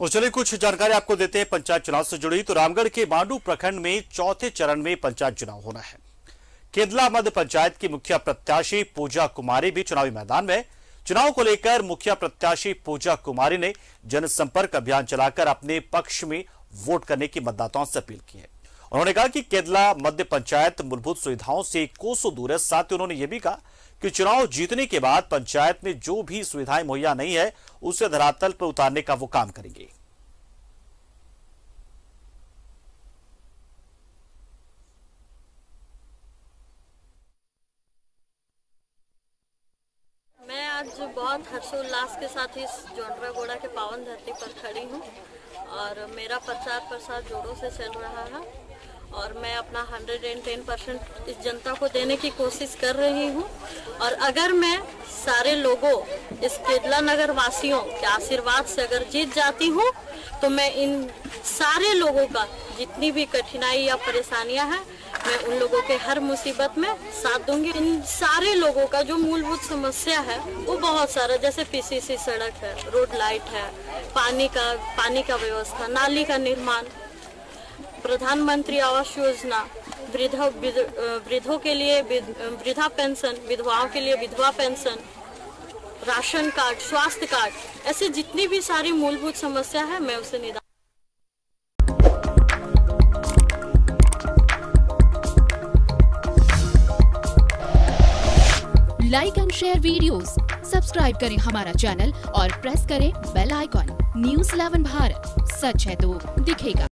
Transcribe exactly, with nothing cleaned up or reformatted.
और चलिए कुछ जानकारी आपको देते हैं पंचायत चुनाव से जुड़ी। तो रामगढ़ के मांडू प्रखंड में चौथे चरण में पंचायत चुनाव होना है। केदला मध्य पंचायत की मुखिया प्रत्याशी पूजा कुमारी भी चुनावी मैदान में। चुनाव को लेकर मुखिया प्रत्याशी पूजा कुमारी ने जनसंपर्क अभियान चलाकर अपने पक्ष में वोट करने की मतदाताओं से अपील की है। उन्होंने कहा कि केदला मध्य पंचायत मूलभूत सुविधाओं से कोसों दूर है। साथ ही उन्होंने यह भी कहा कि चुनाव जीतने के बाद पंचायत में जो भी सुविधाएं मुहैया नहीं है उसे धरातल पर उतारने का वो काम करेंगे। मैं आज बहुत हर्षोल्लास के साथ इस जोंड्रागोड़ा के पावन धरती पर खड़ी हूँ और मेरा प्रचार प्रसार जोरों से चल रहा है और मैं अपना एक सौ दस परसेंट इस जनता को देने की कोशिश कर रही हूँ। और अगर मैं सारे लोगों इस केदला नगर वासियों के आशीर्वाद से अगर जीत जाती हूँ तो मैं इन सारे लोगों का जितनी भी कठिनाई या परेशानियाँ हैं मैं उन लोगों के हर मुसीबत में साथ दूंगी। इन सारे लोगों का जो मूलभूत समस्या है वो बहुत सारा, जैसे पीसीसी सड़क है, रोड लाइट है, पानी का पानी का व्यवस्था, नाली का निर्माण, प्रधानमंत्री आवास योजना, वृद्धों वृद्धों के लिए वृद्धा पेंशन, विधवाओं के लिए विधवा पेंशन, राशन कार्ड, स्वास्थ्य कार्ड, ऐसे जितनी भी सारी मूलभूत समस्या है मैं उसे निदान। Like and share videos, subscribe करें हमारा चैनल और प्रेस करें bell icon. News eleven Bharat, सच है तो दिखेगा।